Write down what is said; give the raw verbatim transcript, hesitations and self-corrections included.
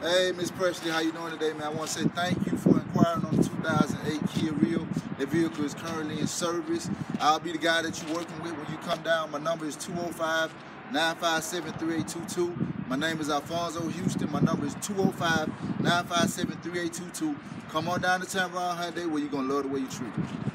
Hey, Miss Presley, how you doing today, man? I want to say thank you for inquiring on the two thousand eight Kia Rio. The vehicle is currently in service. I'll be the guy that you're working with when you come down. My number is two oh five, nine five seven, three eight two two. My name is Alfonso Houston. My number is two oh five, nine five seven, three eight two two. Come on down to Tameron Hyundai where you're going to love the way you treat it.